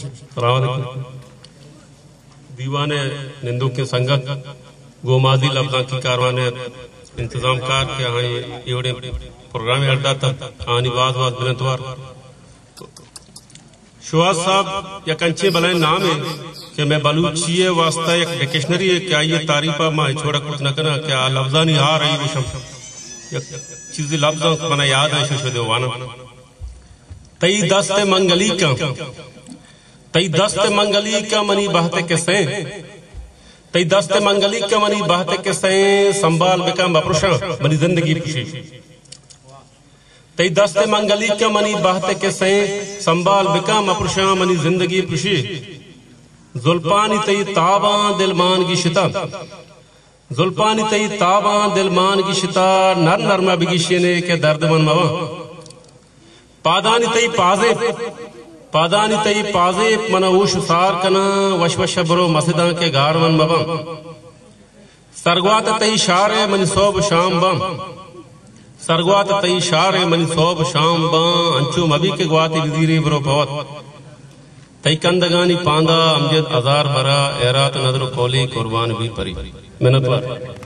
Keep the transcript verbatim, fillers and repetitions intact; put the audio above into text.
दीवाने निंदू के संगत गोमाजी लफ्जा की कारवाने इंतजाम कार के हाँ ये प्रोग्राम अड्डा तक आनी बाज बाज बिनतवार शुआज साहब या कंचे बलाय नाम है कि मैं बलूची वास्ता एक डिक्शनरी है क्या ये तारीफा माँ छोड़ा कुछ न करना क्या लफ्जा नहीं आ रही वो शम चीज लफ्जा मना याद है शोशो देवाना तई दस्त मंगली का तई दस्त मंगली का मनी बहते के से तई दस्त मंगली का मनी बहते के से संभाल बेका मपुरुषा मनी जिंदगी पुशी तई दस्त मंगली का मनी बहते के से संभाल बेका मपुरुषा मनी जिंदगी पुशी जुल्पानी तई ताबा दिलमान की शिता जुल्पानी तई ताबा दिलमान की शिता नर नरमा बिगिशे ने के दर्द मन मवा पादानी तई पाजे पादानी तई पाजे मनऊश सार कना वशवश बरो मसदा के गारवन मबा सरगवात तई शारे मनी सोब शाम बम सरगवात तई शारे मनी सोब शाम बा अंचु मबी के ग्वाती विजीरी बरो भवत तई कंदगानी पांदा अमजद हजार बरा एरात नदर कोली कुर्बान भी परी मेहनत